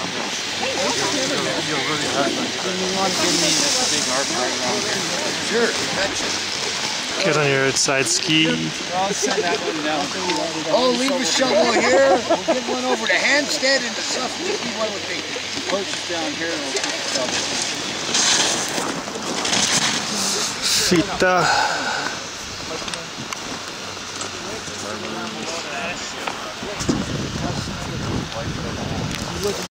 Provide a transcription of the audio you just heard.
You'll really have to give me this big art around here. Sure, betcha. Get on your outside ski. I'll send that one down. Oh, leave a shovel here. We'll get one over to Hampstead and to Suffolk. Leave one with me. Poach down here and we'll put the shovel. Fita.